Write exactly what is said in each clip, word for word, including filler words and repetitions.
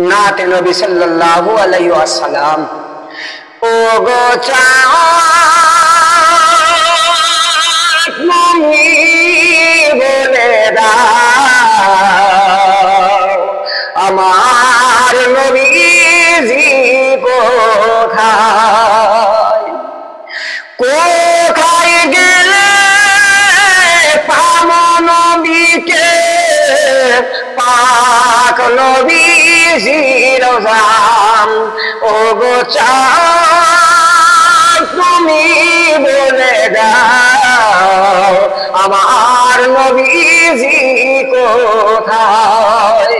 नाते नबी सल्लल्लाहु अलैहि वसल्लम। ओ गो चाँद তুমি বলে দাও আমার নবীজি কোথায়, কোথায় গেলে পাবো নবীকে, পাক নবীজির রওজা। ও গো চাঁদ তুমি বলে দাও আমার নবীজি কোথায়।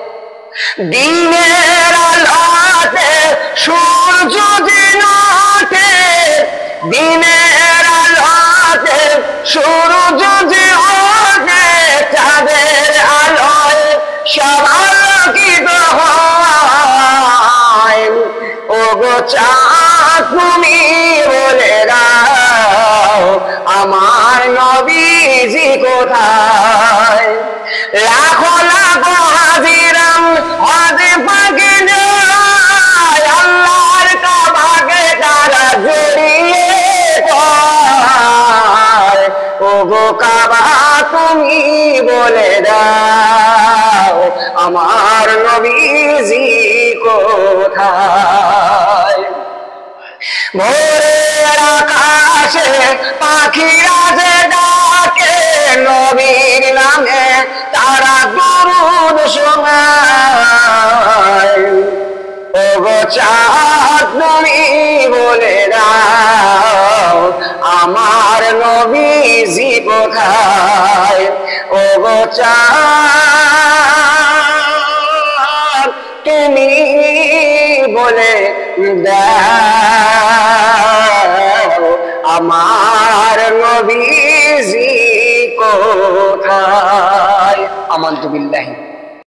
দিনের আলোতে সূর্য দিন ওঠে, দিনের আলোতে সূর্য যে ওঠে, চাঁদের আলোয় সব আলোকিত হয়। ও গো চাঁদ তুমি বলে দাও আমার নবীজি কোথায়। লাখো লাখো হাজিরাম হজে পাকে যায়, আল্লাহর কাবাকে তারা জড়িয়ে পড়ে। ও গো কাবা তুমি বলে দাও আমার নবীজি কোথায়। ভোরের আকাশে পাখিরা যে ডাকে নবীর নামে তারা দুরূদ শোনায়। ও গো চাঁদ তুমি বলে দাও আমার নবীজি কোথায়। ও গো চাঁদ তুমি বলে দাও আমার নবীজি কোথায়। আমানতু বিল্লাহি।